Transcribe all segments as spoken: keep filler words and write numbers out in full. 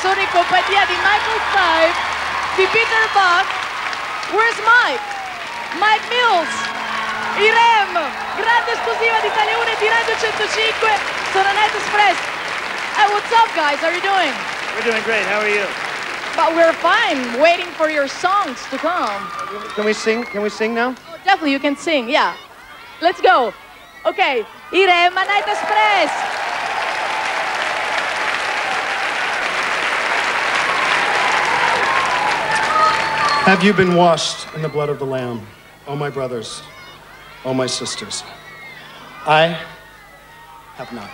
Sono in compagnia di Michael Stipe, di Peter Buck. Where's Mike? Mike Mills, Irem, grande esclusiva di Italia uno e di Radio centocinque. Sono Night Express. Hey, what's up, guys? How are you doing? We're doing great. How are you? But we're fine, waiting for your songs to come. Can we sing? Can we sing now? Oh, definitely, you can sing. Yeah. Let's go. Okay, Irem, Night Express. Have you been washed in the blood of the Lamb, O my brothers, O my sisters? I have not.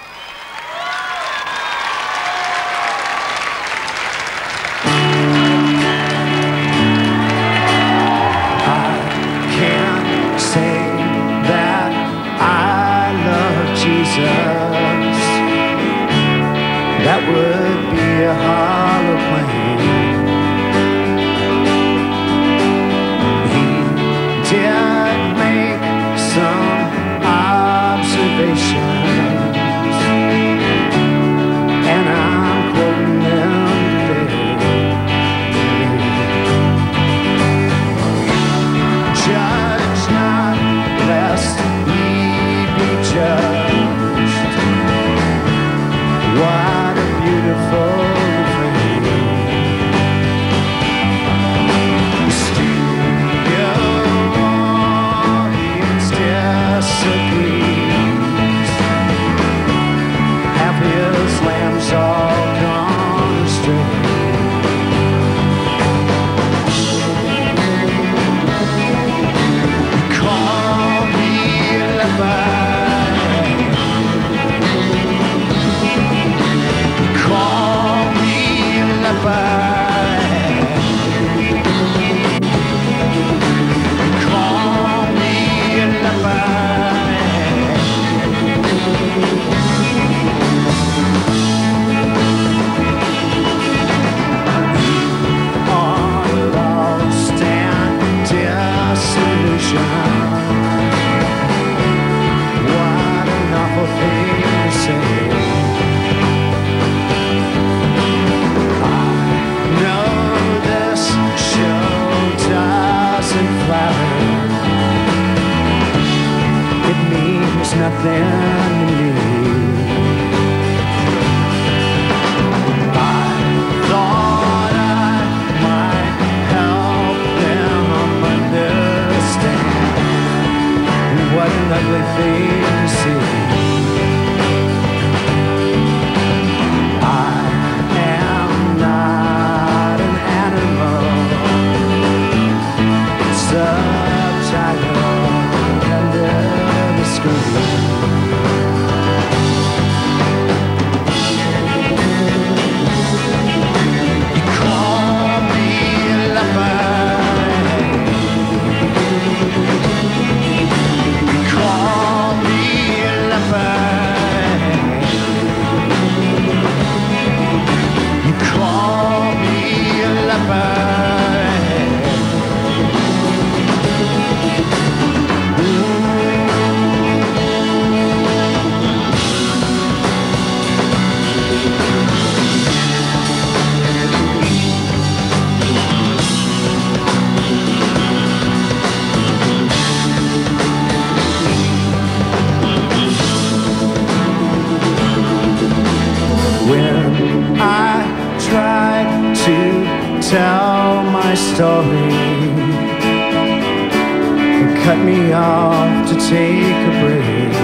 I can't say that I love Jesus. That would be a hollow claim. Did make some observations, and I'm quoting them today. Judge not, lest ye be judged. What a beautiful lambs all gone astray. Call me Levi. Call me Levi. Call me Levi. What an awful thing to say. I know this show doesn't flatter. It means nothing to me. I thought I might help them understand. What an ugly thing to see. I am not an animal. Subtitle under the screen. You call me Levi. Call me Levi. You call me Levi. When I try to tell my story, they cut me off to take a break.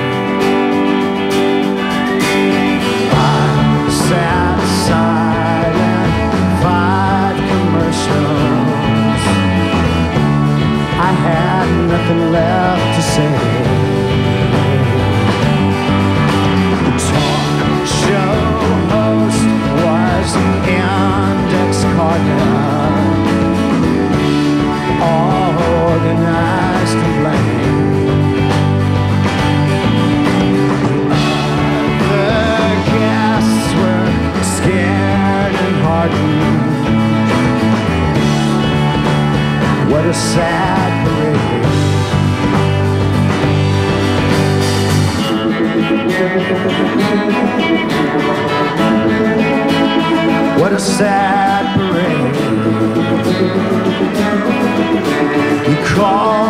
I sat silent, five commercials. I had nothing left to say. Show host was index card, all organized and blamed. Other guests were scared and hardened. What a sad parade. What a sad parade. We call